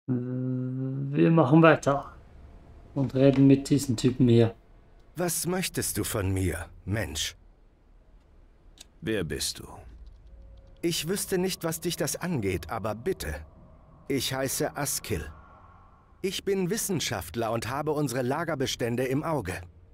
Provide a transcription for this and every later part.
Wir machen weiter und reden mit diesen Typen hier. Was möchtest du von mir, Mensch? Wer bist du? Ich wüsste nicht, was dich das angeht, aber bitte. Ich heiße Askil. Ich bin Wissenschaftler und habe unsere Lagerbestände im Auge.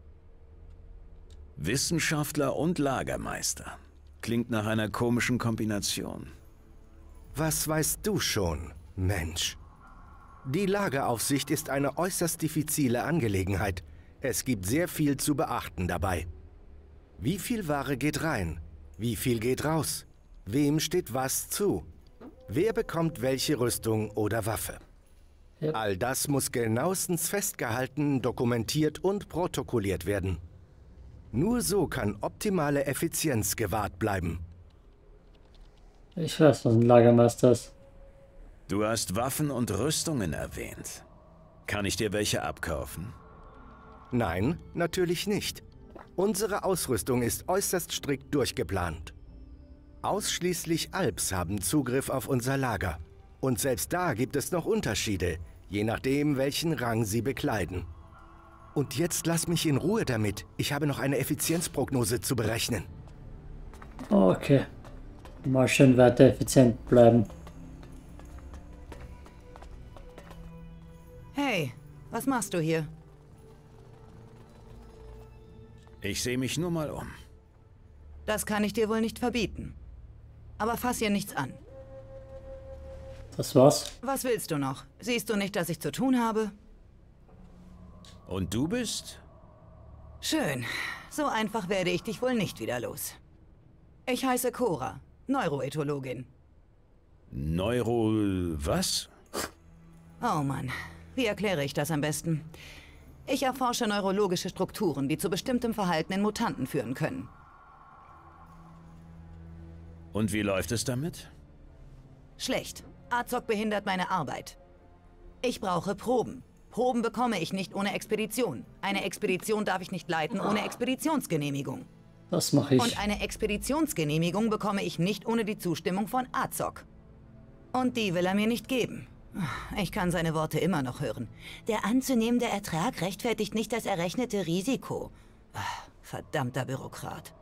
Wissenschaftler und Lagermeister. Klingt nach einer komischen Kombination. Was weißt du schon, Mensch? Die Lageraufsicht ist eine äußerst diffizile Angelegenheit. Es gibt sehr viel zu beachten dabei. Wie viel Ware geht rein? Wie viel geht raus? Wem steht was zu? Wer bekommt welche Rüstung oder Waffe? Ja. All das muss genauestens festgehalten, dokumentiert und protokolliert werden. Nur so kann optimale Effizienz gewahrt bleiben. Ich weiß, was ein Lagermeister ist. Du hast Waffen und Rüstungen erwähnt. Kann ich dir welche abkaufen? Nein, natürlich nicht. Unsere Ausrüstung ist äußerst strikt durchgeplant. Ausschließlich Alps haben Zugriff auf unser Lager. Und selbst da gibt es noch Unterschiede, je nachdem, welchen Rang sie bekleiden. Und jetzt lass mich in Ruhe damit. Ich habe noch eine Effizienzprognose zu berechnen. Okay. Mal schön weiter effizient bleiben. Hey, was machst du hier? Ich sehe mich nur mal um. Das kann ich dir wohl nicht verbieten. Aber fass hier nichts an. Das war's. Was willst du noch? Siehst du nicht, dass ich zu tun habe? Und du bist? Schön. So einfach werde ich dich wohl nicht wieder los. Ich heiße Cora, Neuroethologin. Was? Oh Mann, wie erkläre ich das am besten? Ich erforsche neurologische Strukturen, die zu bestimmtem Verhalten in Mutanten führen können. Und wie läuft es damit? Schlecht. Azog behindert meine Arbeit. Ich brauche Proben. Proben bekomme ich nicht ohne Expedition. Eine Expedition darf ich nicht leiten ohne Expeditionsgenehmigung. Das mache ich. Und eine Expeditionsgenehmigung bekomme ich nicht ohne die Zustimmung von Azog. Und die will er mir nicht geben. Ich kann seine Worte immer noch hören. Der anzunehmende Ertrag rechtfertigt nicht das errechnete Risiko. Verdammter Bürokrat.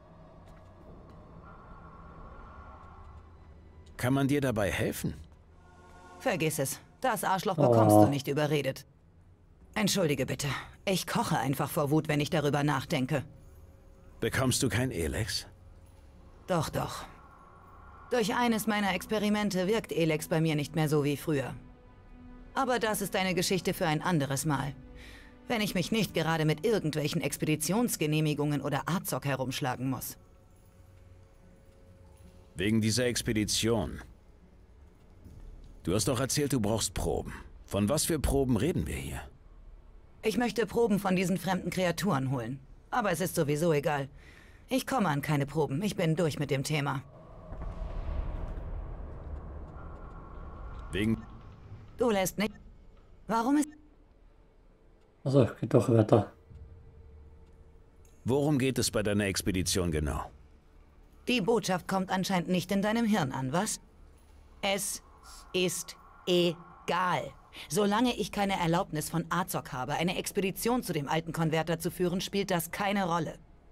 Kann man dir dabei helfen? Vergiss es. Das Arschloch bekommst Oh. du nicht überredet. Entschuldige bitte. Ich koche einfach vor Wut, wenn ich darüber nachdenke. Bekommst du kein Elex? Doch, doch. Durch eines meiner Experimente wirkt Elex bei mir nicht mehr so wie früher. Aber das ist eine Geschichte für ein anderes Mal. Wenn ich mich nicht gerade mit irgendwelchen Expeditionsgenehmigungen oder Azog herumschlagen muss. Wegen dieser Expedition. Du hast doch erzählt, du brauchst Proben. Von was für Proben reden wir hier? Ich möchte Proben von diesen fremden Kreaturen holen. Aber es ist sowieso egal. Ich komme an keine Proben. Ich bin durch mit dem Thema. Wegen... Du lässt nicht... Warum ist... Also, geht doch weiter. Worum geht es bei deiner Expedition genau? Die Botschaft kommt anscheinend nicht in deinem Hirn an, was? Es ist egal. Solange ich keine Erlaubnis von Azog habe, eine Expedition zu dem alten Konverter zu führen, spielt das keine Rolle.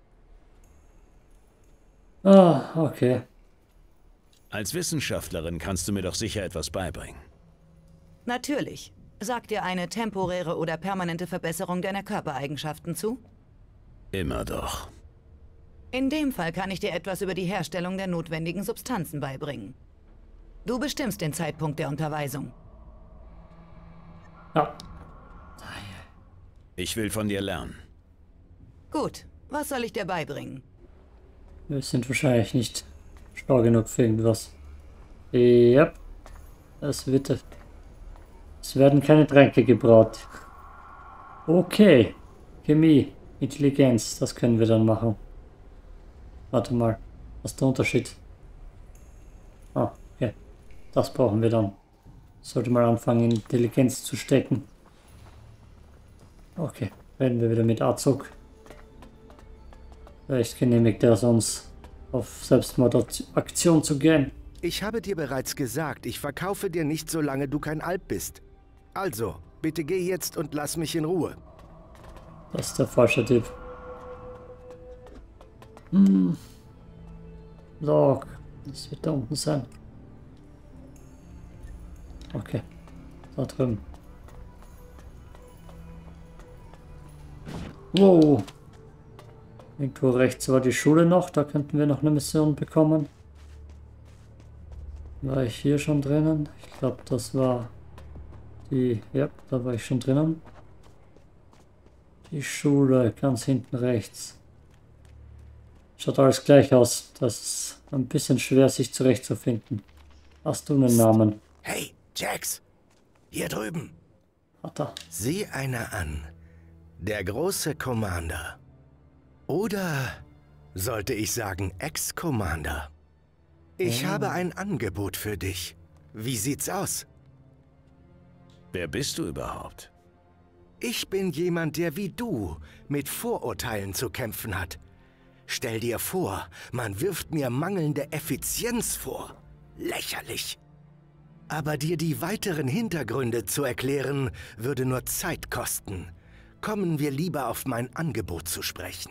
Ah, okay. Als Wissenschaftlerin kannst du mir doch sicher etwas beibringen. Natürlich. Sagt dir eine temporäre oder permanente Verbesserung deiner Körpereigenschaften zu? Immer doch. In dem Fall kann ich dir etwas über die Herstellung der notwendigen Substanzen beibringen. Du bestimmst den Zeitpunkt der Unterweisung. Ja. Ich will von dir lernen. Gut, was soll ich dir beibringen? Wir sind wahrscheinlich nicht schlau genug für irgendwas. Ja. Es werden keine Tränke gebraut. Okay. Chemie, Intelligenz, das können wir dann machen. Warte mal, was ist der Unterschied? Ah, okay. Das brauchen wir dann. Sollte mal anfangen, in Intelligenz zu stecken. Okay, reden wir wieder mit Azog. Vielleicht genehmigt er es uns, auf Selbstmordaktion zu gehen. Ich habe dir bereits gesagt, ich verkaufe dir nicht, solange du kein Alp bist. Also, bitte geh jetzt und lass mich in Ruhe. Das ist der falsche Typ. Log. Das wird da unten sein. Okay. Da drüben. Wow. Irgendwo rechts war die Schule noch. Da könnten wir noch eine Mission bekommen. War ich hier schon drinnen? Ich glaube, das war die... Ja, da war ich schon drinnen. Die Schule, ganz hinten rechts. Schaut alles gleich aus. Das ist ein bisschen schwer, sich zurechtzufinden. Hast du einen Namen? Hey, Jax! Hier drüben! Hat er. Sieh einer an. Der große Commander. Oder sollte ich sagen Ex-Commander? Ich habe ein Angebot für dich. Wie sieht's aus? Wer bist du überhaupt? Ich bin jemand, der wie du mit Vorurteilen zu kämpfen hat. Stell dir vor, man wirft mir mangelnde Effizienz vor. Lächerlich. Aber dir die weiteren Hintergründe zu erklären, würde nur Zeit kosten. Kommen wir lieber auf mein Angebot zu sprechen.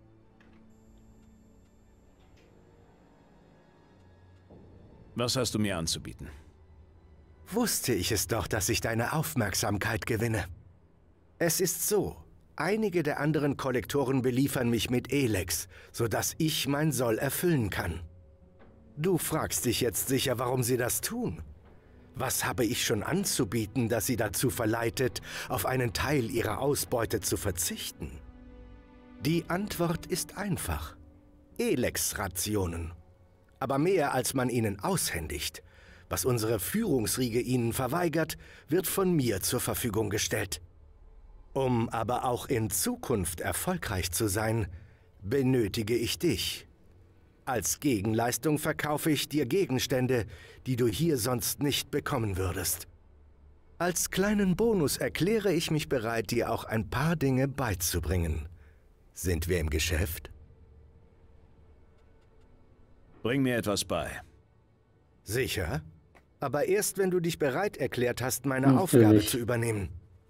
Was hast du mir anzubieten? Wusste ich es doch, dass ich deine Aufmerksamkeit gewinne. Es ist so, einige der anderen Kollektoren beliefern mich mit Elex, sodass ich mein Soll erfüllen kann. Du fragst dich jetzt sicher, warum sie das tun. Was habe ich schon anzubieten, das sie dazu verleitet, auf einen Teil ihrer Ausbeute zu verzichten? Die Antwort ist einfach. Elex-Rationen. Aber mehr als man ihnen aushändigt. Was unsere Führungsriege ihnen verweigert, wird von mir zur Verfügung gestellt. Um aber auch in Zukunft erfolgreich zu sein, benötige ich dich. Als Gegenleistung verkaufe ich dir Gegenstände, die du hier sonst nicht bekommen würdest. Als kleinen Bonus erkläre ich mich bereit, dir auch ein paar Dinge beizubringen. Sind wir im Geschäft? Bring mir etwas bei. Sicher? Aber erst, wenn du dich bereit erklärt hast, meine Aufgabe zu übernehmen.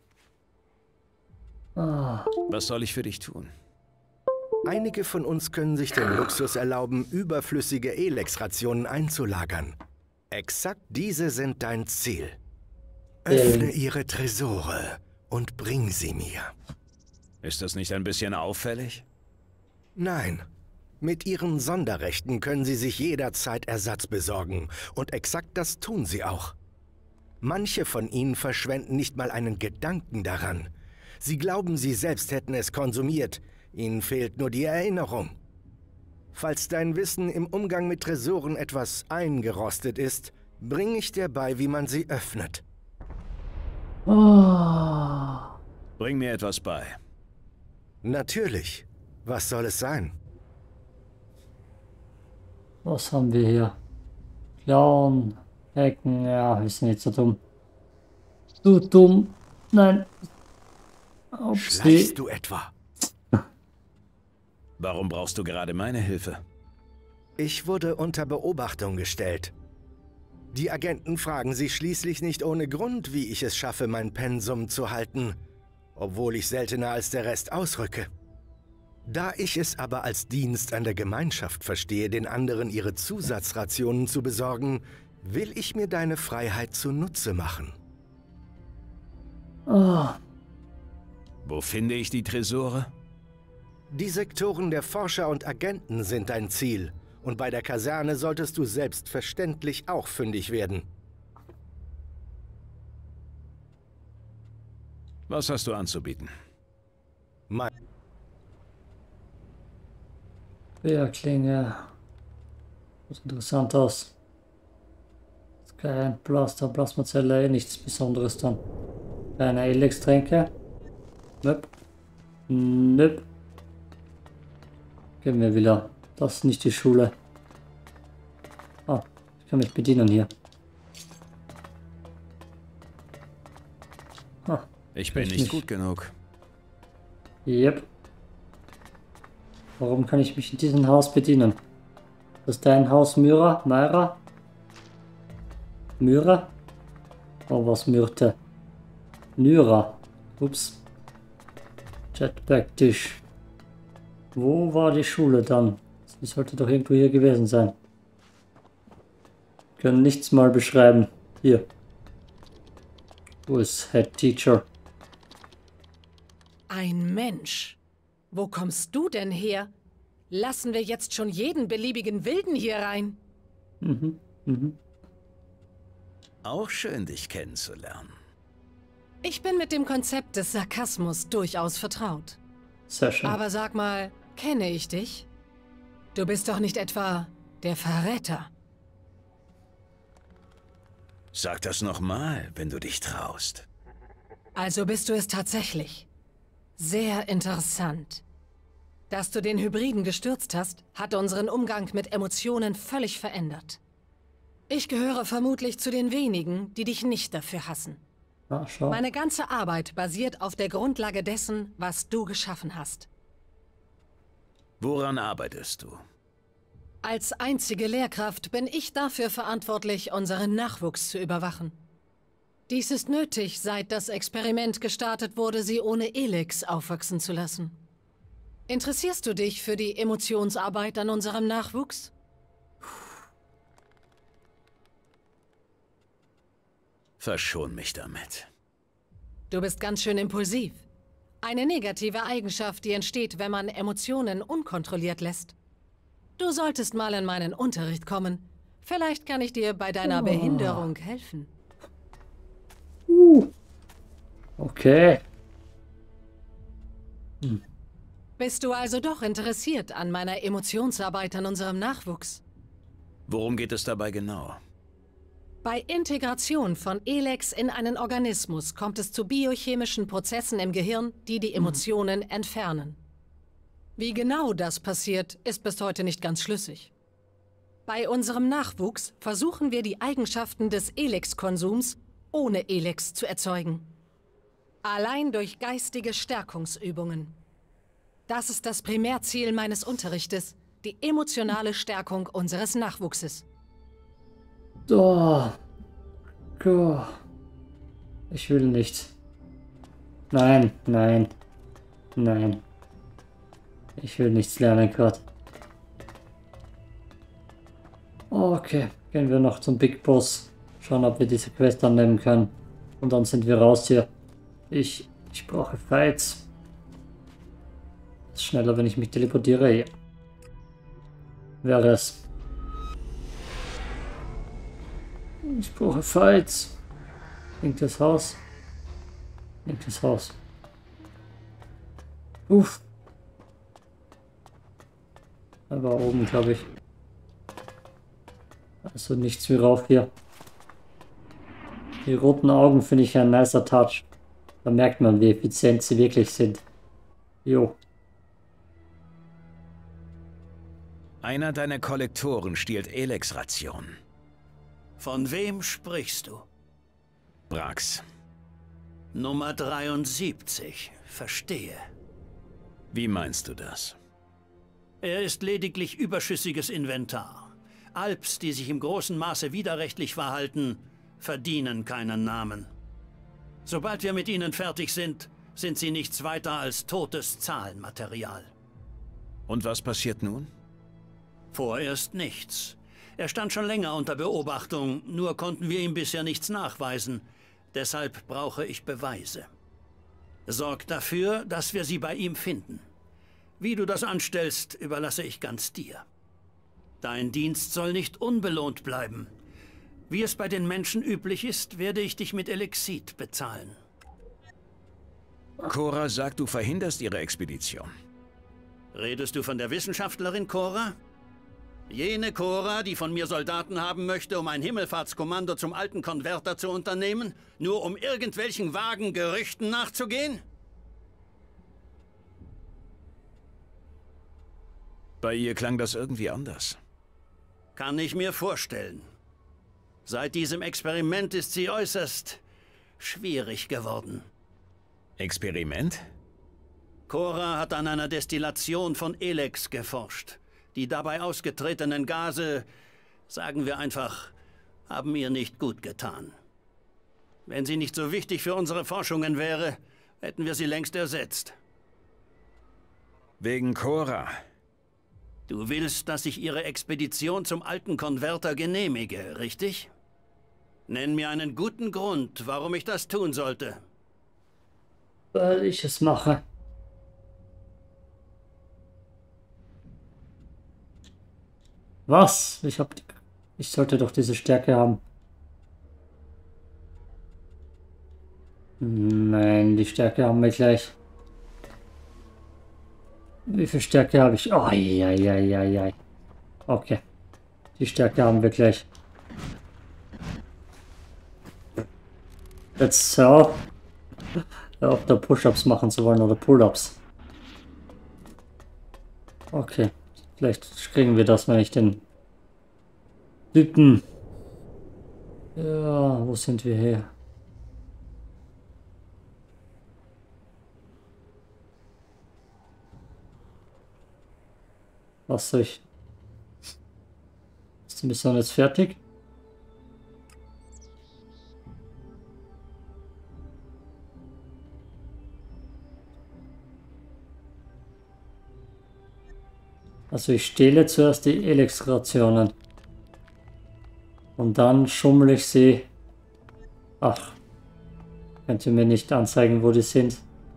Was soll ich für dich tun? Einige von uns können sich den Luxus erlauben, überflüssige Elex-Rationen einzulagern. Exakt diese sind dein Ziel. Öffne ihre Tresore und bring sie mir. Ist das nicht ein bisschen auffällig? Nein. Mit ihren Sonderrechten können sie sich jederzeit Ersatz besorgen. Und exakt das tun sie auch. Manche von ihnen verschwenden nicht mal einen Gedanken daran. Sie glauben, sie selbst hätten es konsumiert. Ihnen fehlt nur die Erinnerung. Falls dein Wissen im Umgang mit Tresoren etwas eingerostet ist, bringe ich dir bei, wie man sie öffnet. Bring mir etwas bei. Natürlich. Was soll es sein? Was haben wir hier? Klauen, Hacken, ja, wir sind nicht so dumm. Du dumm. Nein. Schleichst du etwa? Warum brauchst du gerade meine Hilfe? Ich wurde unter Beobachtung gestellt. Die Agenten fragen sich schließlich nicht ohne Grund, wie ich es schaffe, mein Pensum zu halten, obwohl ich seltener als der Rest ausrücke. Da ich es aber als Dienst an der Gemeinschaft verstehe, den anderen ihre Zusatzrationen zu besorgen, will ich mir deine Freiheit zunutze machen. Wo finde ich die Tresore? Die Sektoren der Forscher und Agenten sind dein Ziel. Und bei der Kaserne solltest du selbstverständlich auch fündig werden. Was hast du anzubieten? Bärklinge. Sieht interessant aus. Kein Blaster, Plasmazelle, nichts Besonderes dann. Kleine Elex-Tränke. Nöp. Nöp. Gehen wir wieder. Das ist nicht die Schule. Ah, ich kann mich bedienen hier. Ah, ich bin nicht gut genug. Yep. Warum kann ich mich in diesem Haus bedienen? Das ist dein Haus, Myra? Myra? Myra? Oh, was Myrte? Lyra. Ups. Jetpack-Tisch. Wo war die Schule dann? Sie sollte doch irgendwo hier gewesen sein. Können nichts mal beschreiben. Hier. Wo ist Head Teacher? Ein Mensch. Wo kommst du denn her? Lassen wir jetzt schon jeden beliebigen Wilden hier rein? Auch schön, dich kennenzulernen. Ich bin mit dem Konzept des Sarkasmus durchaus vertraut. Sehr schön. Aber sag mal, kenne ich dich? Du bist doch nicht etwa der Verräter. Sag das nochmal, wenn du dich traust. Also bist du es tatsächlich. Sehr interessant. Dass du den Hybriden gestürzt hast, hat unseren Umgang mit Emotionen völlig verändert. Ich gehöre vermutlich zu den wenigen, die dich nicht dafür hassen. Ah, schau. Meine ganze Arbeit basiert auf der Grundlage dessen, was du geschaffen hast. Woran arbeitest du? Als einzige Lehrkraft bin ich dafür verantwortlich, unseren Nachwuchs zu überwachen. Dies ist nötig, seit das Experiment gestartet wurde, sie ohne Elex aufwachsen zu lassen. Interessierst du dich für die Emotionsarbeit an unserem Nachwuchs? Verschon mich damit. Du bist ganz schön impulsiv. Eine negative Eigenschaft, die entsteht, wenn man Emotionen unkontrolliert lässt. Du solltest mal in meinen Unterricht kommen. Vielleicht kann ich dir bei deiner Behinderung helfen. Okay. Bist du also doch interessiert an meiner Emotionsarbeit an unserem Nachwuchs? Worum geht es dabei genau? Bei Integration von Elex in einen Organismus kommt es zu biochemischen Prozessen im Gehirn, die die Emotionen entfernen. Wie genau das passiert, ist bis heute nicht ganz schlüssig. Bei unserem Nachwuchs versuchen wir die Eigenschaften des Elex-Konsums ohne Elex zu erzeugen. Allein durch geistige Stärkungsübungen. Das ist das Primärziel meines Unterrichtes, die emotionale Stärkung unseres Nachwuchses. Oh. Oh. Ich will nicht. Nein, nein, nein. Ich will nichts lernen gerade. Okay, gehen wir noch zum Big Boss. Schauen, ob wir diese Quest annehmen können. Und dann sind wir raus hier. Ich brauche Fights. Ist schneller, wenn ich mich teleportiere. Ja. Wäre es. Ich brauche Fights. Linkes Haus. Linkes Haus. Uff. Er war oben, glaube ich. Also nichts wie rauf hier. Die roten Augen finde ich ein nicer Touch. Da merkt man, wie effizient sie wirklich sind. Jo. Einer deiner Kollektoren stiehlt Elex-Rationen. Von wem sprichst du? Brax. Nummer 73. Verstehe. Wie meinst du das? Er ist lediglich überschüssiges Inventar. Alps, die sich im großen Maße widerrechtlich verhalten, verdienen keinen Namen. Sobald wir mit ihnen fertig sind, sind sie nichts weiter als totes Zahlenmaterial. Und was passiert nun? Vorerst nichts. Er stand schon länger unter Beobachtung, nur konnten wir ihm bisher nichts nachweisen. Deshalb brauche ich Beweise. Sorg dafür, dass wir sie bei ihm finden. Wie du das anstellst, überlasse ich ganz dir. Dein Dienst soll nicht unbelohnt bleiben. Wie es bei den Menschen üblich ist, werde ich dich mit Elexit bezahlen. Cora sagt, du verhinderst ihre Expedition. Redest du von der Wissenschaftlerin Cora? Jene Cora, die von mir Soldaten haben möchte, um ein Himmelfahrtskommando zum alten Konverter zu unternehmen, nur um irgendwelchen vagen Gerüchten nachzugehen? Bei ihr klang das irgendwie anders. Kann ich mir vorstellen. Seit diesem Experiment ist sie äußerst schwierig geworden. Experiment? Cora hat an einer Destillation von Elex geforscht. Die dabei ausgetretenen Gase, sagen wir einfach, haben ihr nicht gut getan. Wenn sie nicht so wichtig für unsere Forschungen wäre, hätten wir sie längst ersetzt. Wegen Cora. Du willst, dass ich ihre Expedition zum alten Konverter genehmige, richtig? Nenn mir einen guten Grund, warum ich das tun sollte. Weil ich es mache. Was? Ich sollte doch diese Stärke haben. Nein, die Stärke haben wir gleich. Wie viel Stärke habe ich? Oh, ja. Okay. Die Stärke haben wir gleich. Jetzt so. Ob da Push-Ups machen zu wollen oder Pull-Ups. Okay. Vielleicht kriegen wir das, wenn ich den Typen... Ja, wo sind wir her? Was soll ich... Ist die Mission jetzt fertig? Also ich stehle zuerst die Elex-Rationen. Und dann schummel ich sie. Ach. Könnt ihr mir nicht anzeigen, wo die sind?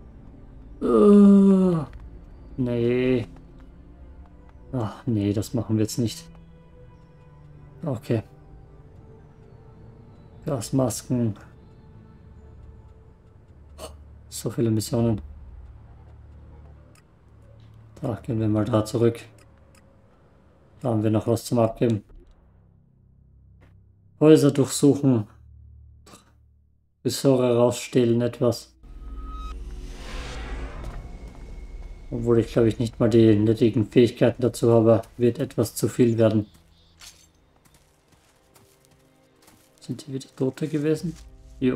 Nee. Ach nee, das machen wir jetzt nicht. Okay. Gasmasken. So viele Missionen. Da gehen wir mal da zurück. Da haben wir noch was zum Abgeben. Häuser durchsuchen. Tresore rausstehlen etwas. Obwohl ich glaube ich nicht mal die nötigen Fähigkeiten dazu habe, wird etwas zu viel werden. Sind die wieder Tote gewesen? Jo.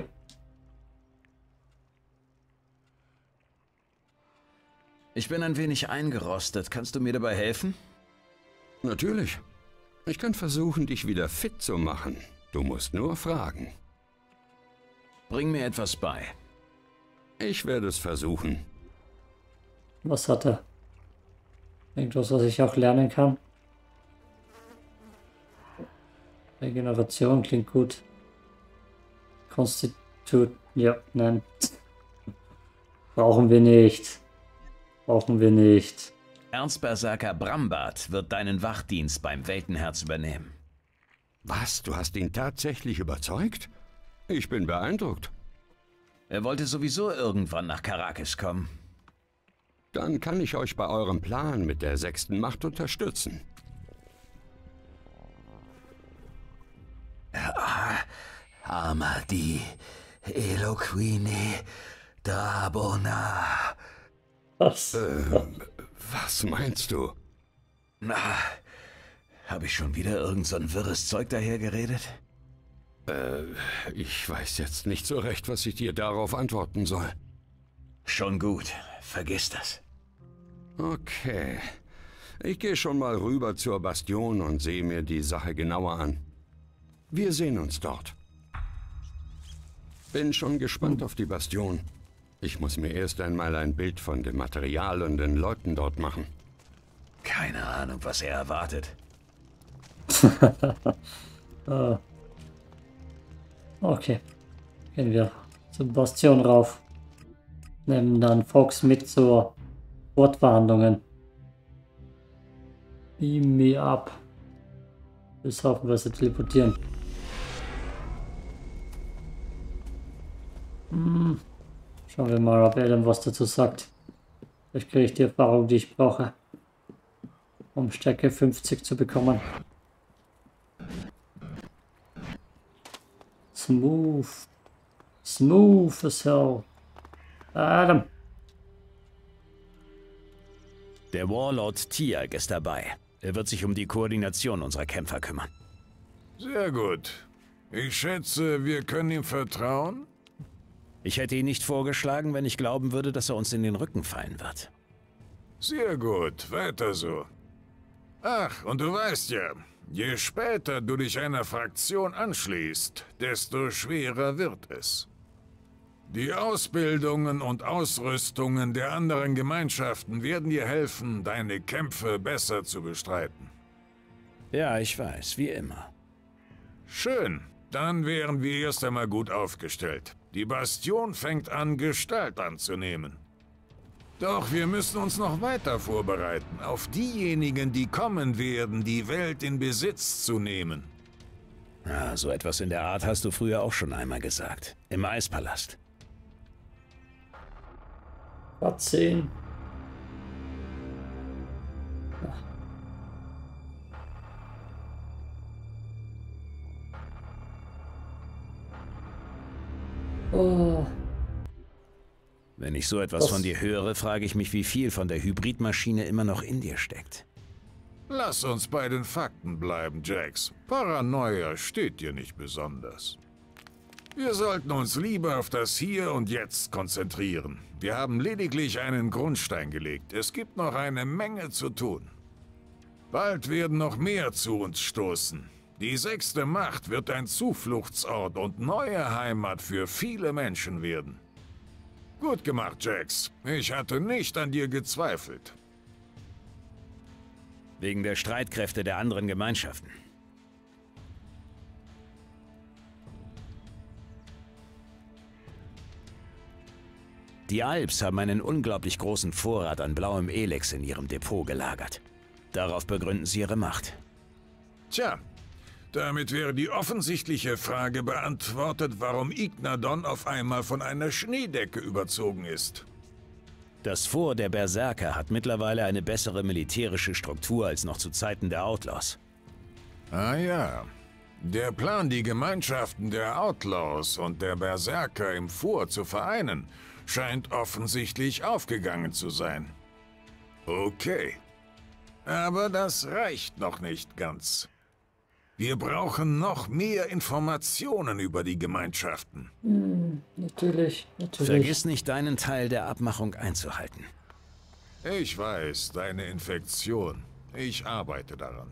Ich bin ein wenig eingerostet. Kannst du mir dabei helfen? Natürlich. Ich kann versuchen, dich wieder fit zu machen. Du musst nur fragen. Bring mir etwas bei. Ich werde es versuchen. Was hat er? Irgendwas, was ich auch lernen kann? Regeneration klingt gut. Constitute. Ja, nein. Brauchen wir nicht. Brauchen wir nicht. Erzberserker Brambart wird deinen Wachdienst beim Weltenherz übernehmen. Was? Du hast ihn tatsächlich überzeugt? Ich bin beeindruckt. Er wollte sowieso irgendwann nach Karakis kommen. Dann kann ich euch bei eurem Plan mit der 6. Macht unterstützen. Amadi Eloquini Drabona. Was? Was meinst du? Na, habe ich schon wieder irgend so ein wirres Zeug dahergeredet? Ich weiß jetzt nicht so recht, was ich dir darauf antworten soll. Schon gut, vergiss das. Okay. Ich gehe schon mal rüber zur Bastion und sehe mir die Sache genauer an. Wir sehen uns dort. Bin schon gespannt auf die Bastion. Ich muss mir erst einmal ein Bild von dem Material und den Leuten dort machen. Keine Ahnung, was er erwartet. Okay. Gehen wir zur Bastion rauf. Nehmen dann Fox mit zur Wortverhandlungen. Beam me up. Bis haufenweise teleportieren. Schauen wir mal, ob Adam was dazu sagt. Vielleicht kriege ich die Erfahrung, die ich brauche, um Stärke 50 zu bekommen. Smooth. Smooth as hell. Adam. Der Warlord Tiag ist dabei. Er wird sich um die Koordination unserer Kämpfer kümmern. Sehr gut. Ich schätze, wir können ihm vertrauen? Ich hätte ihn nicht vorgeschlagen, wenn ich glauben würde, dass er uns in den Rücken fallen wird. Sehr gut, weiter so. Ach, und du weißt ja, Je später du dich einer Fraktion anschließt, desto schwerer wird es. Die Ausbildungen und Ausrüstungen der anderen Gemeinschaften werden dir helfen, deine Kämpfe besser zu bestreiten. Ja, ich weiß, wie immer. Schön, dann wären wir erst einmal gut aufgestellt. Die Bastion fängt an, Gestalt anzunehmen. Doch wir müssen uns noch weiter vorbereiten, auf diejenigen, die kommen werden, die Welt in Besitz zu nehmen. Ja, so etwas in der Art hast du früher auch schon einmal gesagt. Im Eispalast. Grad 10. Oh. Wenn ich so etwas von dir höre, frage ich mich, wie viel von der Hybridmaschine immer noch in dir steckt. Lass uns bei den Fakten bleiben, Jax. Paranoia steht dir nicht besonders. Wir sollten uns lieber auf das Hier und Jetzt konzentrieren. Wir haben lediglich einen Grundstein gelegt. Es gibt noch eine Menge zu tun. Bald werden noch mehr zu uns stoßen. Die 6. Macht wird ein Zufluchtsort und neue Heimat für viele Menschen werden. Gut gemacht, Jax. Ich hatte nicht an dir gezweifelt. Wegen der Streitkräfte der anderen Gemeinschaften. Die Alps haben einen unglaublich großen Vorrat an blauem Elex in ihrem Depot gelagert. Darauf begründen sie ihre Macht. Tja, damit wäre die offensichtliche Frage beantwortet, warum Ignadon auf einmal von einer Schneedecke überzogen ist. Das Fort der Berserker hat mittlerweile eine bessere militärische Struktur als noch zu Zeiten der Outlaws. Ah ja. Der Plan, die Gemeinschaften der Outlaws und der Berserker im Fort zu vereinen, scheint offensichtlich aufgegangen zu sein. Okay. Aber das reicht noch nicht ganz. Wir brauchen noch mehr Informationen über die Gemeinschaften. Natürlich. Vergiss nicht, deinen Teil der Abmachung einzuhalten. Ich weiß, deine Infektion. Ich arbeite daran.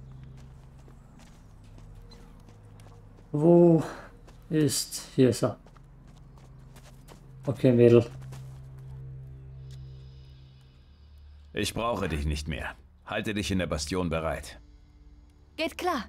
Wo ist... Hier ist er. Okay, Mädel. Ich brauche dich nicht mehr. Halte dich in der Bastion bereit. Geht klar.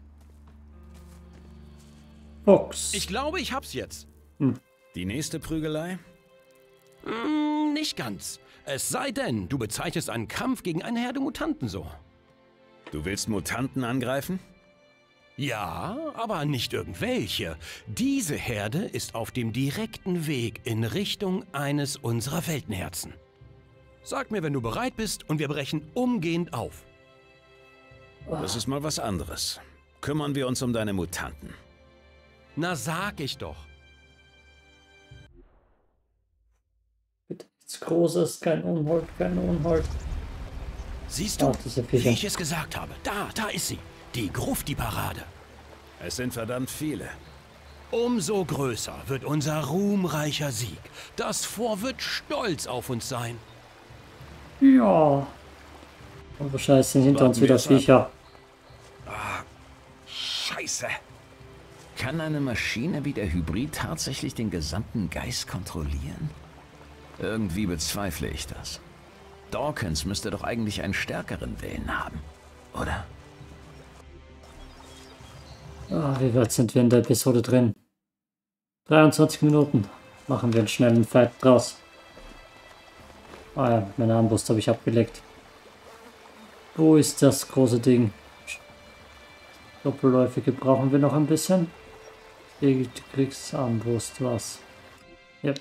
Fox. Ich glaube, ich hab's jetzt. Die nächste Prügelei? Nicht ganz. Es sei denn, du bezeichnest einen Kampf gegen eine Herde Mutanten so. Du willst Mutanten angreifen? Ja, aber nicht irgendwelche. Diese Herde ist auf dem direkten Weg in Richtung eines unserer Weltenherzen. Sag mir, wenn du bereit bist, und wir brechen umgehend auf. Das ist mal was anderes. Kümmern wir uns um deine Mutanten. Na, sag ich doch. Bitte nichts Großes, kein Unhold, kein Unhold. Siehst du, diese wie ich es gesagt habe? Da ist sie. Die Grufti-Parade. Es sind verdammt viele. Umso größer wird unser ruhmreicher Sieg. Das Fort wird stolz auf uns sein. Ja. Und wahrscheinlich sind hinter uns wieder Viecher. Scheiße. Kann eine Maschine wie der Hybrid tatsächlich den gesamten Geist kontrollieren? Irgendwie bezweifle ich das. Dawkins müsste doch eigentlich einen stärkeren Willen haben, oder? Wie weit sind wir in der Episode drin? 23 Minuten. Machen wir einen schnellen Fight draus. Ah ja, meine Armbrust habe ich abgelegt. Wo ist das große Ding? Doppelläufige brauchen wir noch ein bisschen. Du kriegst Armbrust, was? Yep.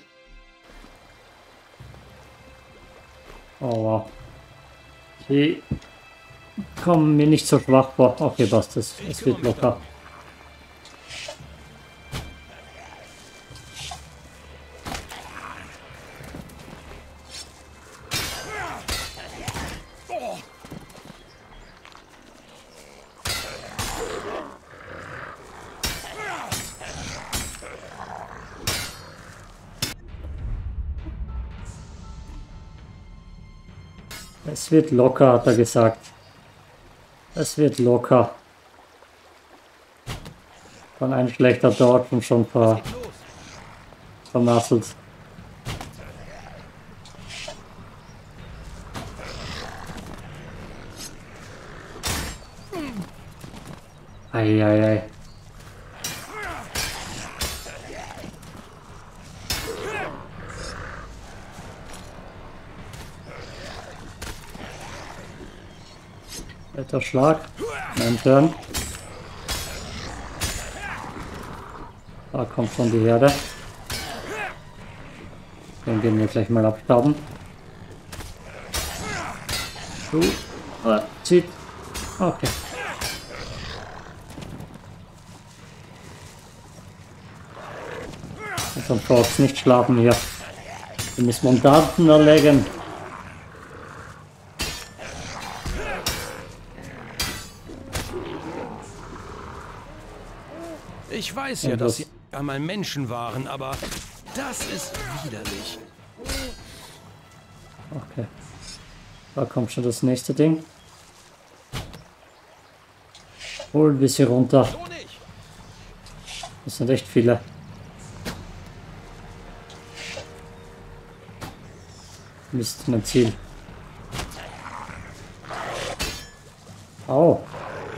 Oh wow. Die kommen mir nicht so schwach vor. Okay, passt, es wird locker. Es wird locker, hat er gesagt. Es wird locker. Dann ein schlechter dort und schon vermasselt. Eieiei. Alter Schlag. Mein Turn. Da kommt schon die Herde. Den gehen wir gleich mal abstauben. Zieht. Okay. Dann braucht's nicht schlafen hier. Wir müssen Montanten erlegen. Ich weiß ja, dass sie einmal Menschen waren, aber das ist widerlich. Okay. Da kommt schon das nächste Ding. Holen wir sie runter. Das sind echt viele. Mist, mein Ziel. Au.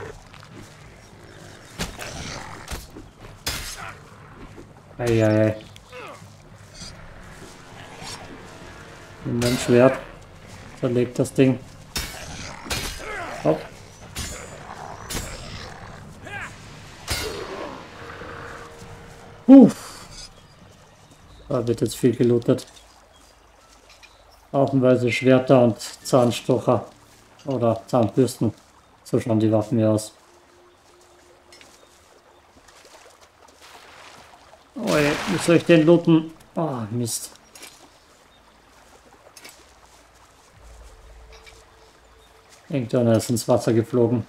Eieiei. Nimm mein Schwert. Zerlegt das Ding. Hopp. Da wird jetzt viel gelootet. Haufenweise Schwerter und Zahnstocher oder Zahnbürsten. So schauen die Waffen hier aus. Oh je, wie soll ich den looten? Oh, Mist. Irgendeiner ist ins Wasser geflogen.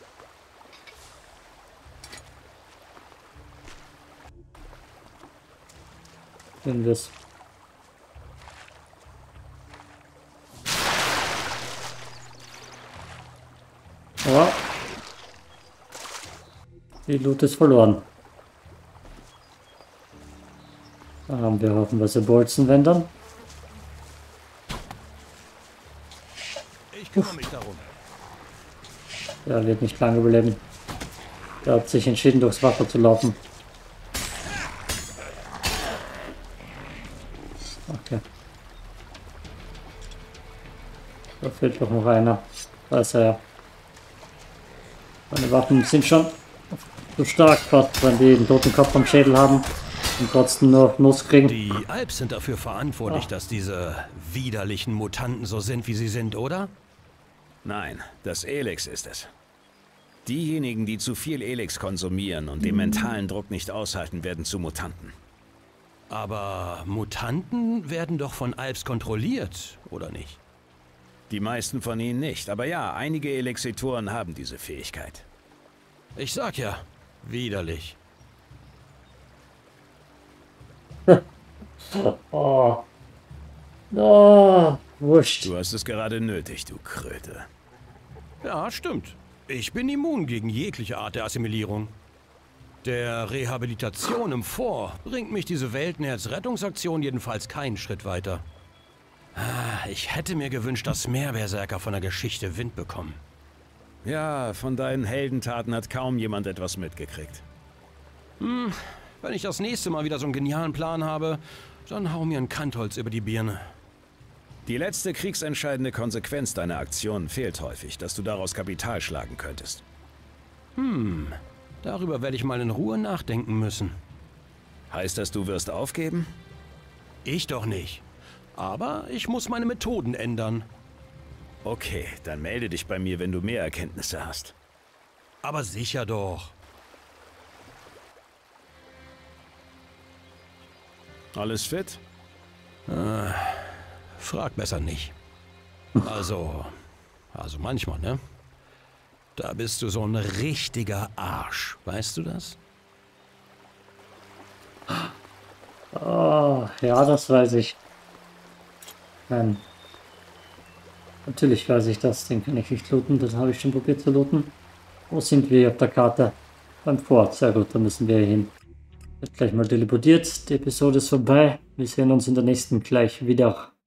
Sehen wir es. Ja. Die Loot ist verloren. Da haben wir hoffenweise Bolzenwändern. Ich kümmere mich darum. Der wird nicht lange überleben. Der hat sich entschieden, durchs Wasser zu laufen. Okay. Da fehlt doch noch einer. Da ist er ja. Meine Waffen sind schon so stark, wenn die einen toten Kopf am Schädel haben und trotzdem nur Nuss kriegen. Die Alps sind dafür verantwortlich, dass diese widerlichen Mutanten so sind, wie sie sind, oder? Nein, das Elex ist es. Diejenigen, die zu viel Elex konsumieren und den mentalen Druck nicht aushalten, werden zu Mutanten. Aber Mutanten werden doch von Alps kontrolliert, oder nicht? Die meisten von ihnen nicht, aber ja, einige Elexitoren haben diese Fähigkeit. Ich sag ja, widerlich. Oh. Oh, wurscht. Du hast es gerade nötig, du Kröte. Ja, stimmt. Ich bin immun gegen jegliche Art der Assimilierung. Der Rehabilitation im Fort bringt mich diese Weltenherz-Rettungsaktion jedenfalls keinen Schritt weiter. Ich hätte mir gewünscht, dass mehr Berserker von der Geschichte Wind bekommen. Ja, von deinen Heldentaten hat kaum jemand etwas mitgekriegt. Wenn ich das nächste Mal wieder so einen genialen Plan habe, dann hau mir ein Kantholz über die Birne. Die letzte kriegsentscheidende Konsequenz deiner Aktionen fehlt häufig, dass du daraus Kapital schlagen könntest. Darüber werde ich mal in Ruhe nachdenken müssen. Heißt das, du wirst aufgeben? Ich doch nicht. Aber ich muss meine Methoden ändern. Okay, dann melde dich bei mir, wenn du mehr Erkenntnisse hast. Aber sicher doch. Alles fit? Frag besser nicht. Also manchmal, ne? Da bist du so ein richtiger Arsch. Weißt du das? Oh, ja, das weiß ich. Nein. Natürlich weiß ich das. Den kann ich nicht looten. Das habe ich schon probiert zu looten. Wo sind wir auf der Karte? Beim Fort. Sehr gut, da müssen wir hin. Wird gleich mal teleportiert. Die Episode ist vorbei. Wir sehen uns in der nächsten gleich wieder.